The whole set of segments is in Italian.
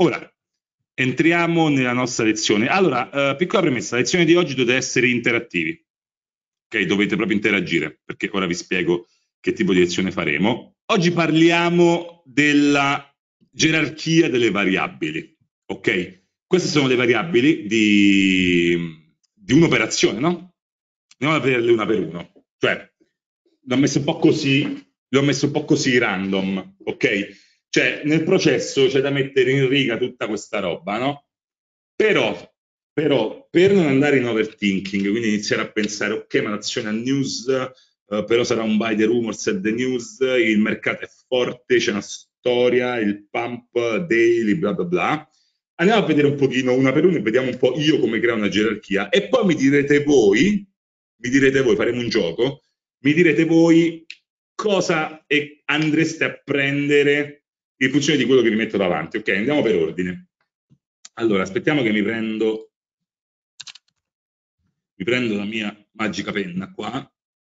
Ora, entriamo nella nostra lezione. Allora, piccola premessa, la lezione di oggi dovete essere interattivi, ok? Dovete proprio interagire, perché ora vi spiego che tipo di lezione faremo. Oggi parliamo della gerarchia delle variabili, ok? Queste sono le variabili di un'operazione, no? Andiamo a vederle una per uno. Cioè, l'ho messo un po' così random, ok? Cioè, nel processo c'è da mettere in riga tutta questa roba, no? Però, per non andare in overthinking, quindi iniziare a pensare, ok, ma l'azione a news, però sarà un buy the rumors at the news, il mercato è forte, c'è una storia, il pump daily, bla bla bla. Andiamo a vedere un pochino una per una e vediamo un po' io come creo una gerarchia e poi mi direte voi, faremo un gioco, mi direte voi cosa andreste a prendere in funzione di quello che vi metto davanti. Ok, andiamo per ordine. Allora, aspettiamo che mi prendo la mia magica penna qua.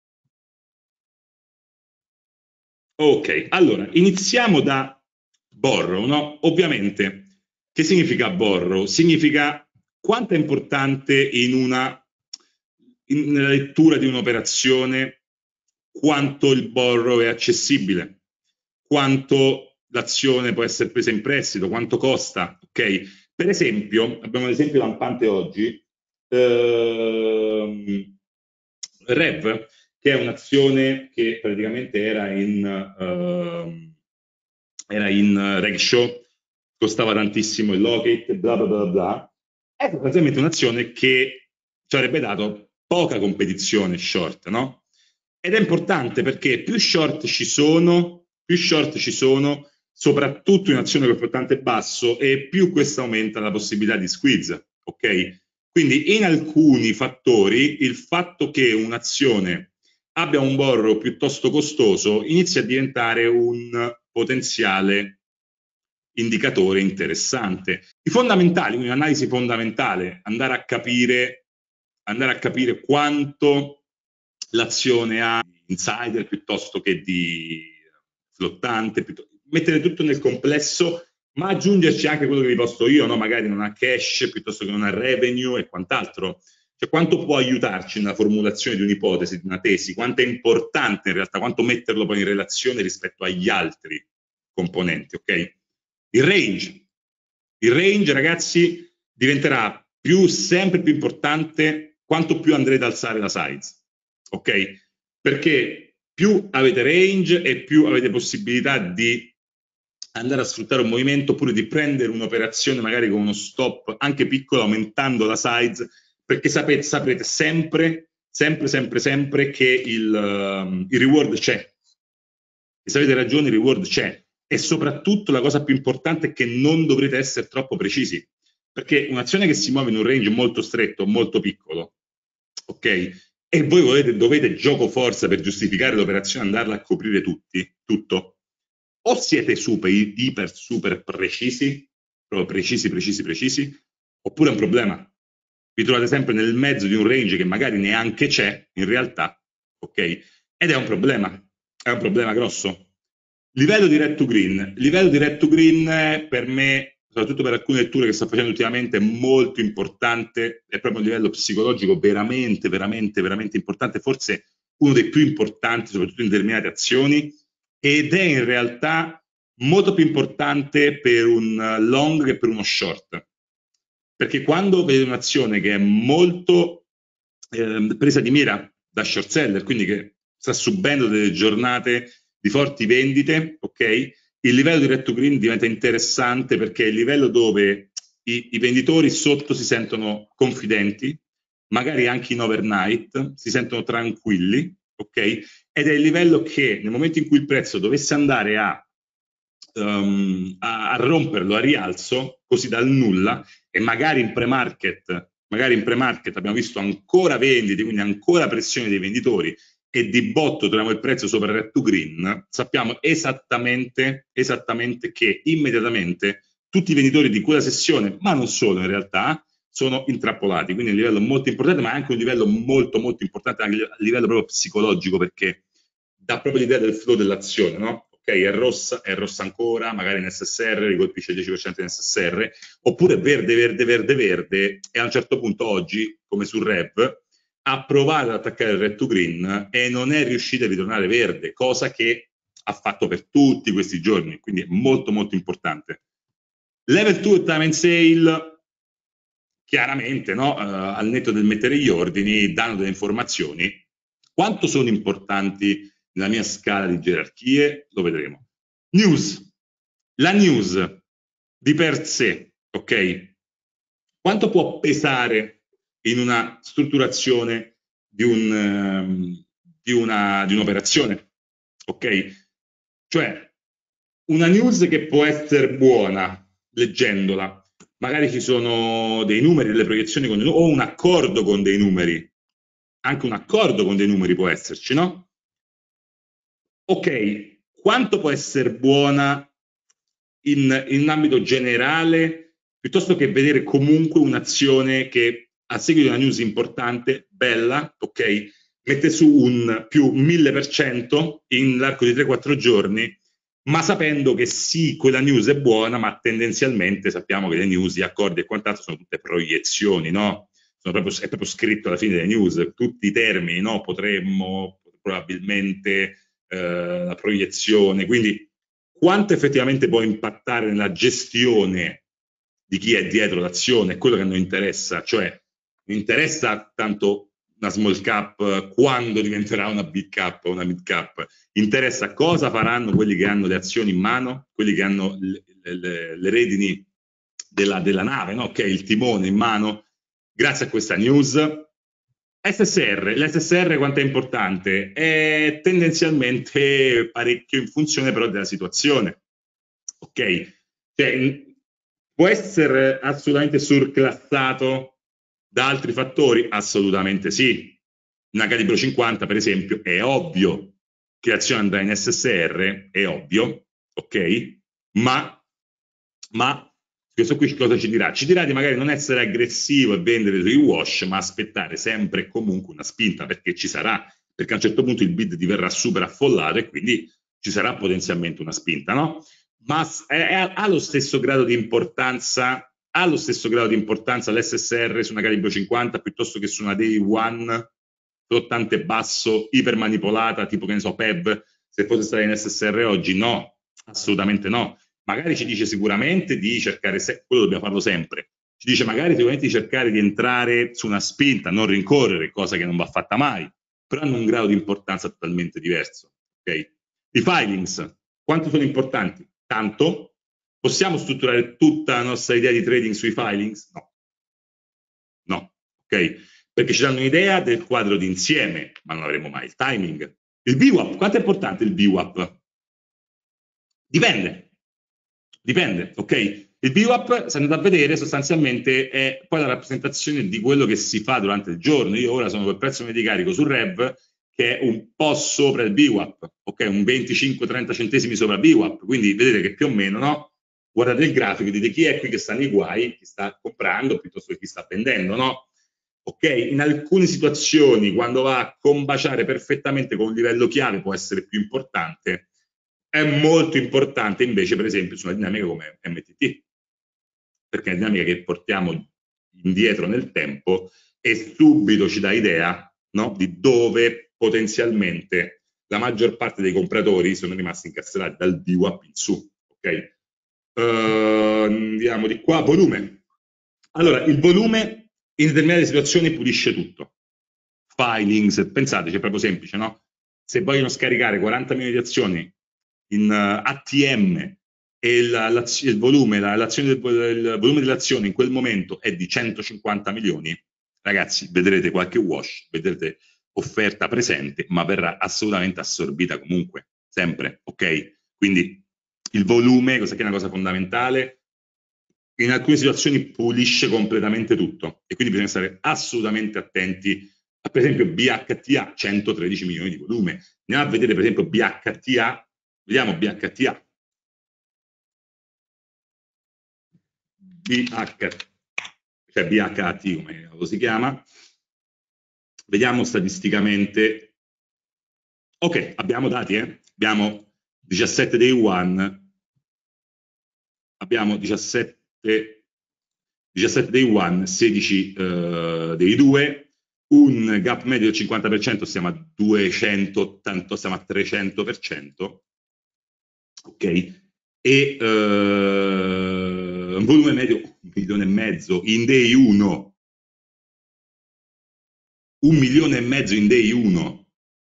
Ok, allora, iniziamo da borrow, no? Ovviamente, che significa borrow? Significa quanto è importante nella lettura di un'operazione, quanto il borrow è accessibile, quanto l'azione può essere presa in prestito, quanto costa, ok? Per esempio, abbiamo l'esempio lampante oggi, Rev, che è un'azione che praticamente era in reg show, costava tantissimo il locate, bla bla bla bla. È sostanzialmente un'azione che ci avrebbe dato poca competizione short, no? Ed è importante perché più short ci sono, soprattutto in azione con flottante basso, e più questo aumenta la possibilità di squeeze, ok? Quindi in alcuni fattori il fatto che un'azione abbia un borrow piuttosto costoso inizia a diventare un potenziale indicatore interessante. I fondamentali, quindi un'analisi fondamentale, andare a capire quanto l'azione ha di insider piuttosto che di flottante, mettere tutto nel complesso, ma aggiungerci anche quello che vi posto io, no? Magari non ha cash piuttosto che non ha revenue e quant'altro. Cioè, quanto può aiutarci nella formulazione di un'ipotesi, di una tesi, quanto è importante in realtà, quanto metterlo poi in relazione rispetto agli altri componenti, ok? Il range, ragazzi, diventerà sempre più importante quanto più andrete ad alzare la size, ok? Perché più avete range e più avete possibilità di andare a sfruttare un movimento oppure di prendere un'operazione magari con uno stop anche piccolo aumentando la size, perché saprete sempre che il reward c'è. E se avete ragione, il reward c'è. E soprattutto la cosa più importante è che non dovrete essere troppo precisi, perché un'azione che si muove in un range molto stretto, molto piccolo, ok? E voi dovete gioco forza per giustificare l'operazione, andarla a coprire tutto, o siete super precisi, proprio precisi, oppure è un problema. Vi trovate sempre nel mezzo di un range che magari neanche c'è in realtà, ok? Ed è un problema grosso. Livello di red to green per me, soprattutto per alcune letture che sto facendo ultimamente, è molto importante, è proprio un livello psicologico veramente importante, forse uno dei più importanti, soprattutto in determinate azioni, ed è in realtà molto più importante per un long che per uno short. Perché quando vedi un'azione che è molto presa di mira da short seller, quindi che sta subendo delle giornate di forti vendite, ok? Il livello di red to green diventa interessante perché è il livello dove i venditori sotto si sentono confidenti, magari anche in overnight, si sentono tranquilli, ok? Ed è il livello che nel momento in cui il prezzo dovesse andare a romperlo a rialzo, così dal nulla, e magari in pre-market abbiamo visto ancora vendite, quindi ancora pressione dei venditori, e di botto troviamo il prezzo sopra red to green, sappiamo esattamente che immediatamente tutti i venditori di quella sessione, ma non solo in realtà, sono intrappolati. Quindi è un livello molto importante, ma anche un livello molto importante anche a livello proprio psicologico, perché dà proprio l'idea del flow dell'azione, no? Ok? ok? È rossa ancora, magari in SSR, ricolpisce il 10% in SSR, oppure verde, verde, verde, verde, e a un certo punto oggi, come sul Rev, ha provato ad attaccare il red to green e non è riuscito a ritornare verde, cosa che ha fatto per tutti questi giorni, quindi è molto molto importante. Level 2 time and sale, chiaramente, no? Al netto del mettere gli ordini, danno delle informazioni. Quanto sono importanti nella mia scala di gerarchie? Lo vedremo. News. La news di per sé, ok? Quanto può pesare in una strutturazione di un'operazione? Ok? Cioè, una news che può essere buona, leggendola, magari ci sono dei numeri, delle proiezioni con dei numeri, o un accordo con dei numeri. Anche un accordo con dei numeri può esserci, no? Ok, quanto può essere buona in un ambito generale, piuttosto che vedere comunque un'azione che a seguito di una news importante, bella, ok, mette su un più 1000% in l'arco di 3-4 giorni, ma sapendo che sì, quella news è buona, ma tendenzialmente sappiamo che le news, gli accordi e quant'altro sono tutte proiezioni, no? È proprio scritto alla fine delle news, tutti i termini, no? Potremmo, probabilmente, la proiezione, quindi quanto effettivamente può impattare nella gestione di chi è dietro l'azione, è quello che a noi interessa, cioè non interessa tanto una small cap quando diventerà una big cap o una mid cap, interessa cosa faranno quelli che hanno le azioni in mano, quelli che hanno le redini della nave, no? Che è il timone in mano, grazie a questa news. SSR, l'SSR quanto è importante? È tendenzialmente parecchio in funzione però della situazione, ok? Cioè, può essere assolutamente surclassato da altri fattori? Assolutamente sì. Una calibro 50, per esempio, è ovvio che l'azione andrà in SSR, è ovvio, ok? Ma questo qui cosa ci dirà? Ci dirà di magari non essere aggressivo e vendere sui wash, ma aspettare sempre e comunque una spinta, perché ci sarà, perché a un certo punto il bid diverrà super affollato e quindi ci sarà potenzialmente una spinta, no? Ma ha lo stesso grado di importanza, l'SSR su una calibro 50 piuttosto che su una day one flottante basso, ipermanipolata, tipo che ne so, PEV, se fosse stata in SSR oggi? No, assolutamente no. Magari ci dice sicuramente di cercare, quello dobbiamo farlo sempre, ci dice magari sicuramente di cercare di entrare su una spinta, non rincorrere, cosa che non va fatta mai, però hanno un grado di importanza totalmente diverso. Okay? I filings, quanto sono importanti? Tanto. Possiamo strutturare tutta la nostra idea di trading sui filings? No. No, ok? Perché ci danno un'idea del quadro d'insieme, ma non avremo mai il timing. Il VWAP, quanto è importante il VWAP? Dipende, ok? Il VWAP, se andate a vedere, sostanzialmente è poi la rappresentazione di quello che si fa durante il giorno. Io ora sono col prezzo medio di carico sul Rev, che è un po' sopra il VWAP, ok? Un 25-30 centesimi sopra il VWAP, quindi vedete che più o meno, no? Guardate il grafico, dite chi è qui che sta nei guai, chi sta comprando piuttosto che chi sta vendendo, no? Ok? In alcune situazioni, quando va a combaciare perfettamente con un livello chiave, può essere più importante. È molto importante invece, per esempio, su una dinamica come MTT, perché è una dinamica che portiamo indietro nel tempo e subito ci dà idea, no, di dove potenzialmente la maggior parte dei compratori sono rimasti incarcerati dal VWAP in su. Ok? Andiamo di qua, volume. Allora, il volume in determinate situazioni pulisce tutto. Filings, pensateci, è proprio semplice, no? Se vogliono scaricare 40 milioni di azioni in ATM e il volume, il volume dell'azione in quel momento è di 150 milioni, ragazzi, vedrete qualche wash, vedrete offerta presente, ma verrà assolutamente assorbita comunque, sempre, ok? Quindi il volume, cosa che è una cosa fondamentale, in alcune situazioni pulisce completamente tutto e quindi bisogna stare assolutamente attenti a, per esempio, BHTA, 113 milioni di volume. Andiamo a vedere, per esempio, BHTA, vediamo BHTA. Cioè BHT come lo si chiama. Vediamo statisticamente. Ok, abbiamo dati, abbiamo 17 day one, abbiamo 17 day one, 16 day 2, un gap medio del 50%, stiamo a 280, stiamo a 300%, ok? E un volume medio 1,5 milioni in day 1, 1,5 milioni in day 1,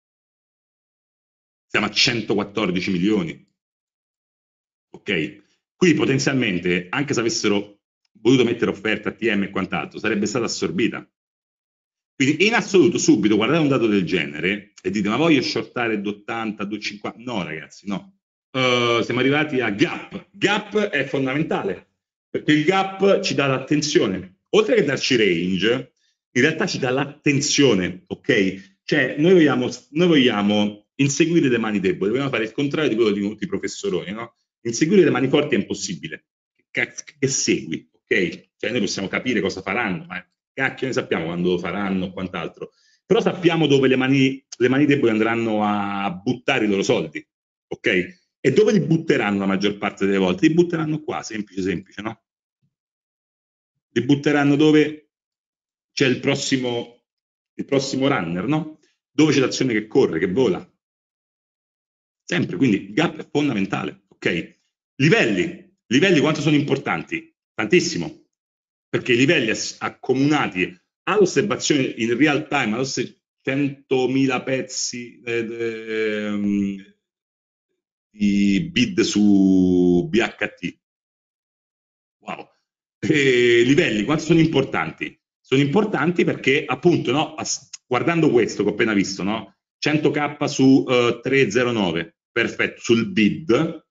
siamo a 114 milioni, ok? Qui potenzialmente, anche se avessero voluto mettere offerta ATM e quant'altro, sarebbe stata assorbita. Quindi in assoluto subito guardate un dato del genere e dite ma voglio shortare 2,80, 2,50, no ragazzi, no. Siamo arrivati a gap. Gap è fondamentale, perché il gap ci dà l'attenzione. Oltre che darci range, in realtà ci dà l'attenzione, ok? Cioè noi vogliamo inseguire le mani deboli, vogliamo fare il contrario di quello di molti professoroni, no? Inseguire le mani forti è impossibile. Che segui, ok? Cioè noi possiamo capire cosa faranno, ma cacchio ne sappiamo quando lo faranno o quant'altro. Però sappiamo dove le mani deboli andranno a buttare i loro soldi, ok? E dove li butteranno la maggior parte delle volte? Li butteranno qua, semplice, semplice, no? Li butteranno dove c'è il prossimo runner, no? Dove c'è l'azione che corre, che vola. Sempre, quindi il gap è fondamentale, ok? Livelli quanto sono importanti? Tantissimo, perché i livelli accomunati all'osservazione in real time, 100.000 pezzi di bid su BHT. Wow. Livelli quanto sono importanti? Sono importanti perché appunto, no, guardando questo che ho appena visto, no? 100k su 309, perfetto, sul bid,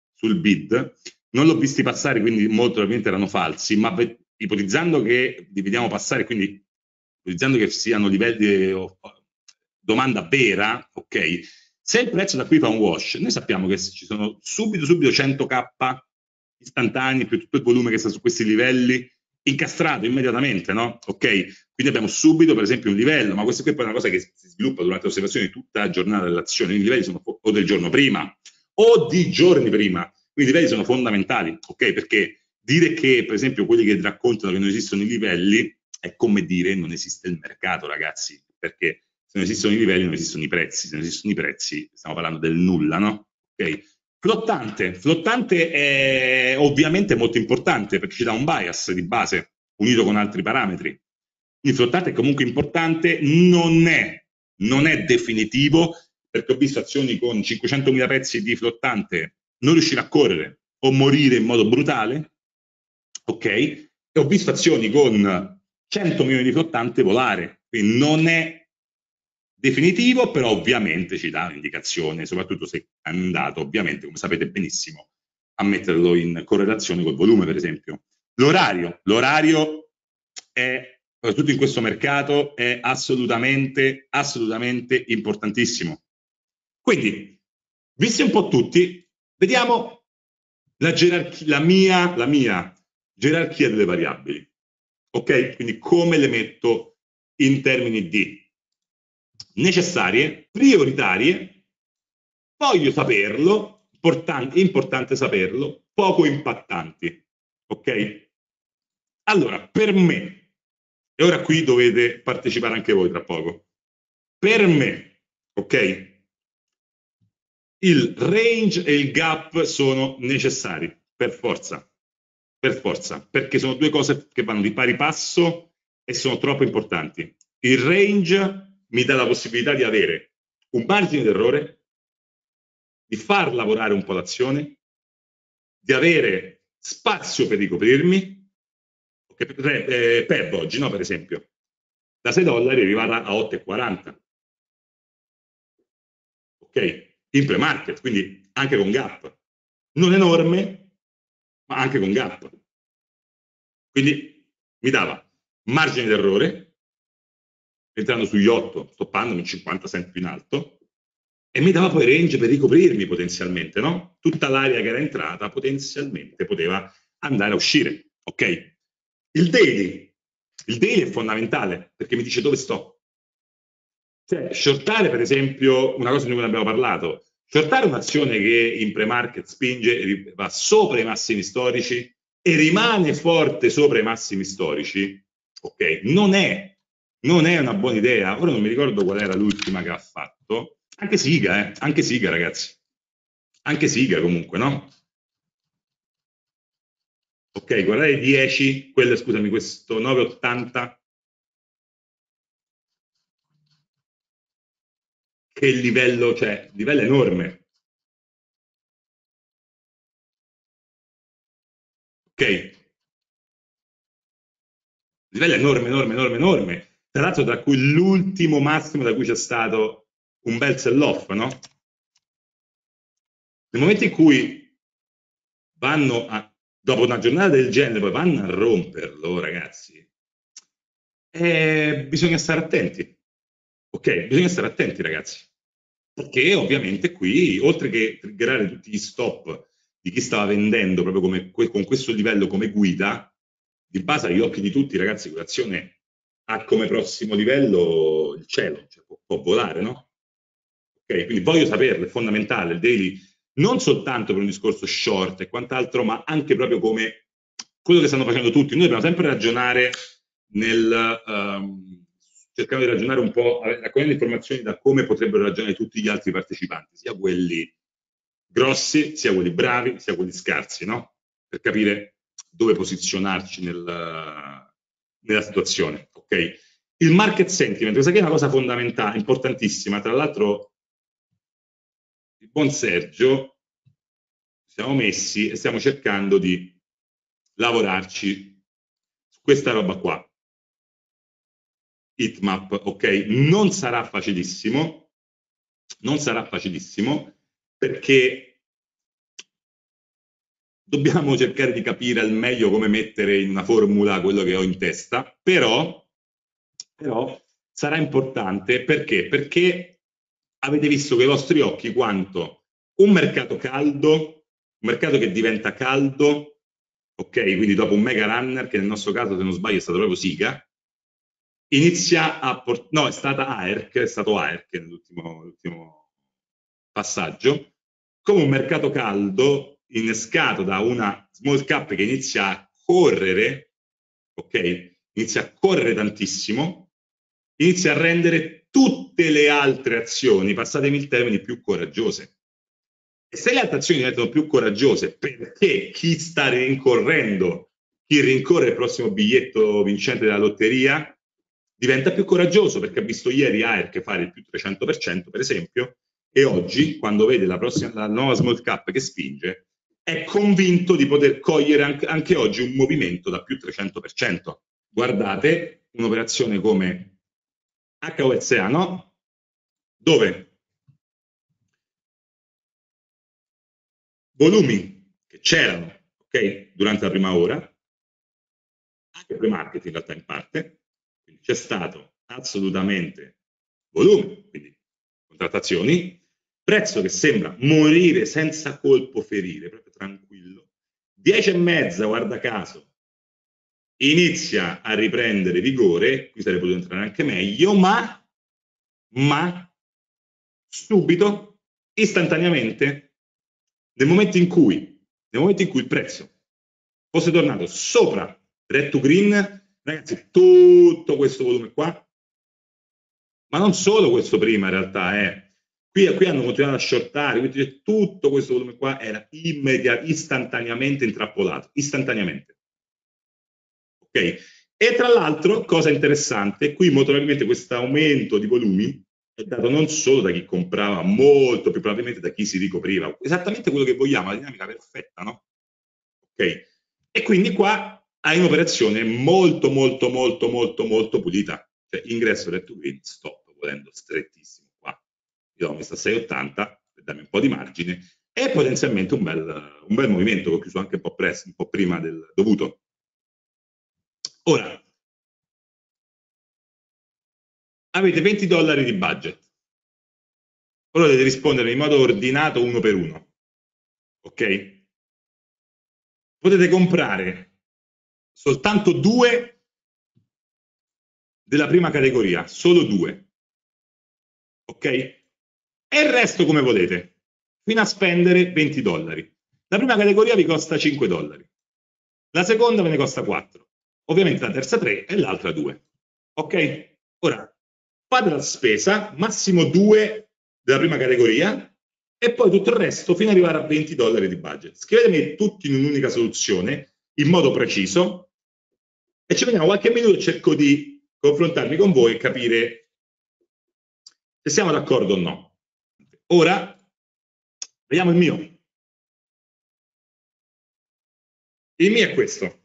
non l'ho visti passare, quindi molto probabilmente erano falsi, ma ipotizzando che li vediamo passare, quindi ipotizzando che siano livelli di domanda vera, ok? Se il prezzo da qui fa un wash, noi sappiamo che ci sono subito 100k istantanei più tutto il volume che sta su questi livelli incastrato immediatamente, no? Ok? Quindi abbiamo subito per esempio un livello, ma questa qui è poi una cosa che si sviluppa durante l'osservazione di tutta la giornata dell'azione, i livelli sono o del giorno prima o di giorni prima, quindi i livelli sono fondamentali, ok? Perché dire che per esempio quelli che raccontano che non esistono i livelli è come dire non esiste il mercato, ragazzi, perché se non esistono i livelli non esistono i prezzi, se non esistono i prezzi stiamo parlando del nulla, no? Ok? Flottante è ovviamente molto importante perché ci dà un bias di base unito con altri parametri. Il flottante è comunque importante, non è definitivo perché ho visto azioni con 500.000 pezzi di flottante non riuscire a correre o morire in modo brutale, ok? E ho visto azioni con 100 milioni di flottante volare, quindi non è definitivo, però ovviamente ci dà un'indicazione, soprattutto se è andato, ovviamente, come sapete benissimo, a metterlo in correlazione col volume, per esempio. L'orario è, soprattutto in questo mercato, è assolutamente importantissimo. Quindi, visti un po' tutti, vediamo la mia gerarchia delle variabili. Ok? Quindi come le metto in termini di necessarie, prioritarie, voglio saperlo, importante saperlo, poco impattanti. Ok? Allora, per me, e ora qui dovete partecipare anche voi tra poco, per me, ok? Il range e il gap sono necessari, per forza, perché sono due cose che vanno di pari passo e sono troppo importanti. Il range mi dà la possibilità di avere un margine d'errore, di far lavorare un po' l'azione, di avere spazio per ricoprirmi, per oggi, no, per esempio, da 6 dollari è arrivata a 8,40. Ok? In pre-market, quindi anche con gap. Non enorme, ma anche con gap. Quindi mi dava margine d'errore, entrando sugli 8, stoppandomi 50 cent più in alto, e mi dava poi range per ricoprirmi potenzialmente, no? Tutta l'area che era entrata potenzialmente poteva andare a uscire, ok? Il daily è fondamentale perché mi dice dove sto. Cioè, shortare per esempio, una cosa di cui abbiamo parlato, Shortare un'azione che in pre-market spinge, va sopra i massimi storici e rimane forte sopra i massimi storici, ok? Non è una buona idea. Ora non mi ricordo qual era l'ultima che ha fatto. Anche Siga, anche Siga, ragazzi. Anche Siga comunque, no? Ok, guardate 10, quello, scusami, questo 9,80. Che livello c'è? Livello enorme. Ok? Livello enorme, enorme, enorme, enorme. Tra l'altro, tra cui l'ultimo massimo da cui c'è stato un bel sell-off, no? Nel momento in cui vanno a, dopo una giornata del genere, poi vanno a romperlo, ragazzi, bisogna stare attenti. Ok? Bisogna stare attenti, ragazzi. Perché ovviamente qui, oltre che triggerare tutti gli stop di chi stava vendendo proprio come, con questo livello come guida, di base agli occhi di tutti, ragazzi, quell'azione ha come prossimo livello il cielo, cioè può volare, no? Ok, quindi voglio saperlo, è fondamentale, il daily, non soltanto per un discorso short e quant'altro, ma anche proprio come quello che stanno facendo tutti. Noi dobbiamo sempre ragionare cercando di ragionare un po', raccogliendo informazioni da come potrebbero ragionare tutti gli altri partecipanti, sia quelli grossi, sia quelli bravi, sia quelli scarsi, no? Per capire dove posizionarci nella situazione, ok? Il market sentiment, questa qui è una cosa fondamentale, importantissima. Tra l'altro, il buon Sergio, siamo messi e stiamo cercando di lavorarci su questa roba qua. Heatmap, ok? Non sarà facilissimo perché dobbiamo cercare di capire al meglio come mettere in una formula quello che ho in testa, però sarà importante perché? Perché avete visto con i vostri occhi quanto un mercato caldo, un mercato che diventa caldo, ok? Quindi dopo un mega runner, che nel nostro caso, se non sbaglio, è stato proprio Siga, inizia a portare, no, è stato AERC nell'ultimo passaggio, come un mercato caldo innescato da una small cap che inizia a correre, ok? Inizia a correre tantissimo, inizia a rendere tutte le altre azioni, passatemi il termine, più coraggiose. E se le altre azioni diventano più coraggiose perché chi sta rincorrendo, chi rincorre il prossimo biglietto vincente della lotteria, diventa più coraggioso perché ha visto ieri AERC fare il più 300%, per esempio, e oggi, quando vede la nuova small cap che spinge, è convinto di poter cogliere anche oggi un movimento da più 300%. Guardate un'operazione come HOSA, no? Dove volumi che c'erano, ok, durante la prima ora, anche pre-market in realtà in parte, quindi c'è stato assolutamente volume, quindi contrattazioni, prezzo che sembra morire senza colpo ferire, proprio tranquillo, 10,5, guarda caso, inizia a riprendere vigore, qui sarebbe potuto entrare anche meglio, ma subito, istantaneamente, nel momento in cui il prezzo fosse tornato sopra red to green, ragazzi, tutto questo volume qua, ma non solo questo prima in realtà, qui hanno continuato a shortare, quindi tutto questo volume qua era istantaneamente intrappolato, istantaneamente. Ok? E tra l'altro, cosa interessante, qui molto probabilmente questo aumento di volumi è dato non solo da chi comprava, molto più probabilmente da chi si ricopriva, esattamente quello che vogliamo, la dinamica perfetta, no? Ok? E quindi qua hai un'operazione molto, molto, molto, molto, molto pulita. Cioè ingresso red to green, stop, volendo strettissimo qua. Io l'ho messo a 6,80 per darmi un po' di margine e potenzialmente un bel movimento che ho chiuso anche un po' presto, un po' prima del dovuto. Ora, avete $20 di budget. Ora dovete rispondere in modo ordinato uno per uno. Ok? Potete comprare soltanto 2 della prima categoria, solo 2. Ok? E il resto come volete. fino a spendere $20. La prima categoria vi costa $5, la seconda ve ne costa 4, ovviamente la terza 3 e l'altra 2. Ok? Ora fate la spesa, massimo 2 della prima categoria e poi tutto il resto fino ad arrivare a $20 di budget. Scrivetemi tutti in un'unica soluzione in modo preciso e ci vediamo qualche minuto e cerco di confrontarmi con voi e capire se siamo d'accordo o no. Ora vediamo il mio. Il mio è questo.